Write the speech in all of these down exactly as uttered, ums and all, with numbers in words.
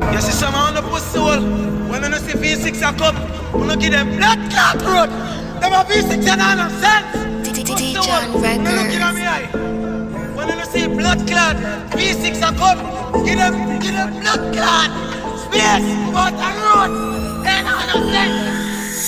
You see some on the pussy soul. When you see V six a cup, you no give them blood clot road. Them a V six and no sense. Dejuanrecordsbeatz. You look in me eye. When you see blood clot, V six a cup, give them, give them blood clot. Space, but a road. They no sense.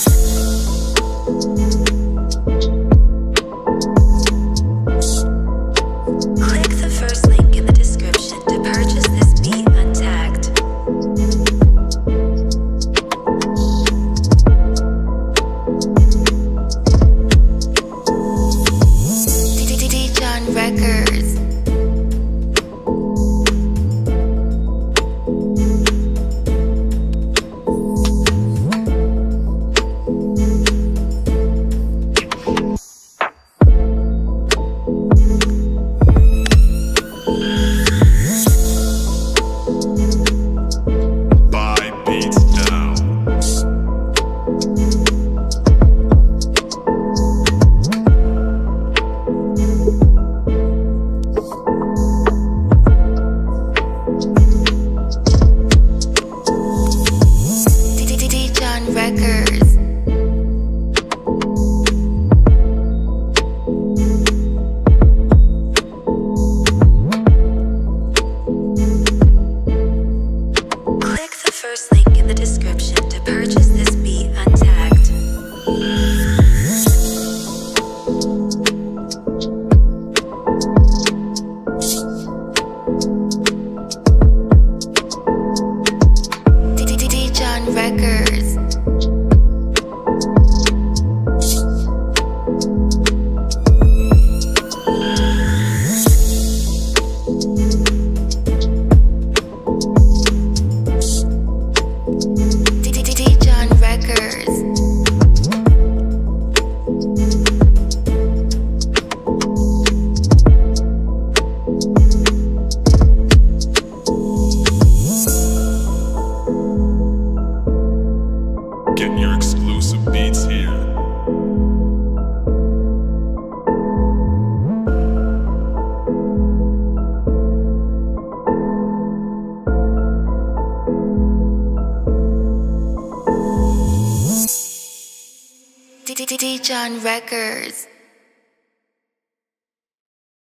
Get your exclusive beats here. Dejuanrecords.